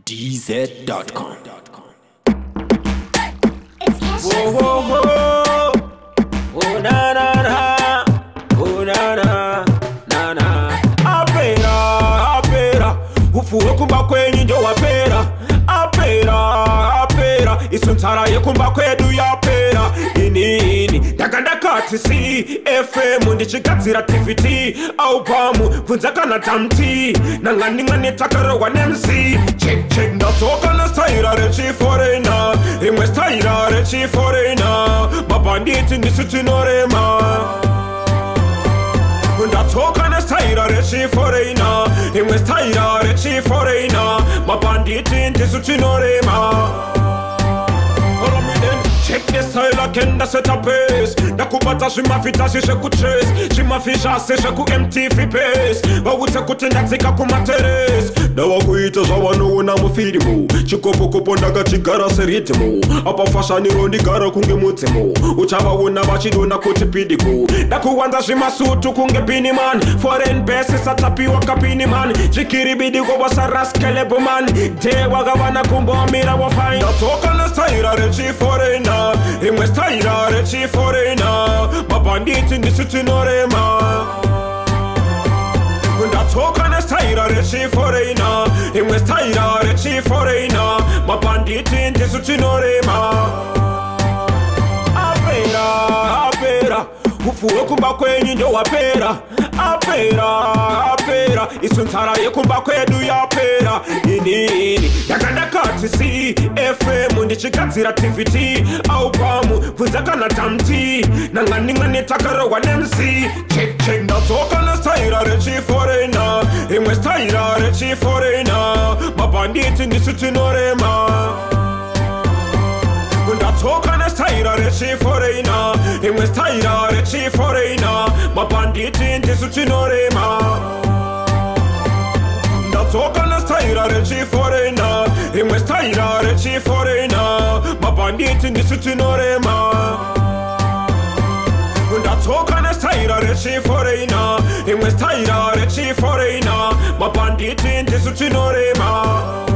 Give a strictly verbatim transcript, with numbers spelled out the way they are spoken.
D Z dot com. It's Cashlibs. Whoa, whoa, whoa. Oh, na, na, na. Oh, na, na, na, na. Apera, apera. Ufuwe kumba kwenye ndio wapera. Apera, apera. Isuntara ye kumba kwedu ya pera. Ini, ini. Daganda katisi. F M ndichikatsira T V T. Au pamu. Kunzaka na tamti. Nangani ngani takara wa M C. Check, check. Ndatoka na staira rechi foreigner. Imwe staira rechi foreigner. Mabanditi nisuti norema. Ndatoka na staira rechi foreigner. Imwe staira rechi foreigner. Mabanditi nisuti norema. Follow me then. Check the style again, that's set a pace. Nakubata shimafita shishe ku chase. Shimafisha shishe ku M T V pace. Bawute kutendatsika ku materes. Dawa kuita zawano na mufirimu. Chikopo kupondaga chigara seritimo. Apa fashani rondi gara kunge mutimo. Uchaba wuna bachidona kuti pidiku. Nakuwanda shimasutu kunge pini man. Foreign bases atapi waka pini man. Chikiri bidigo wasa raskelebu man. De wagawana kumbo mira wa fine. Natoka na staira rechi foreigner. Imwe staira rechi foreigner. Mabanditi nisuti norema. Ndatoka na staira rechi foreigner. Imwe staira rechi foreigner. Mabanditi nisuti norema. Apera, apera. Ufuwe kumba kwenye ndio wapera. Apera, apera. Isuntara ye kumba kwedu ya pera. Ini, ini. Daganda katisi. F M ndichikatsira T V T. Au pamu. Kunzaka na tamti. Nangani ngani takara wa M C. Check, check. Ndatoka na staira rechi foreigner. Imwe staira rechi foreigner. Mabanditi nisuti norema. Ndatoka na staira rechi foreigner. Imwe staira rechi foreigner. Mabanditi nisuti norema. Ndatoka na staira rechi foreigner. Imwe staira rechi foreigner. Mabanditi nisuti norema. Ndatoka na staira rechi foreigner. Imwe staira rechi foreigner. Mabanditi nisuti norema.